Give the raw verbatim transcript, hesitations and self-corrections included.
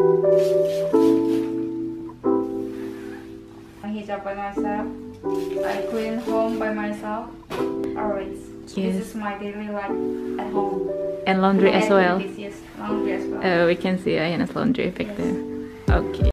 Hijab by myself. I clean home by myself. Always. Yes. This is my daily life at home. And laundry as well. Yes, laundry as well. Oh, we can see Ayana's laundry back Yes. there. Okay.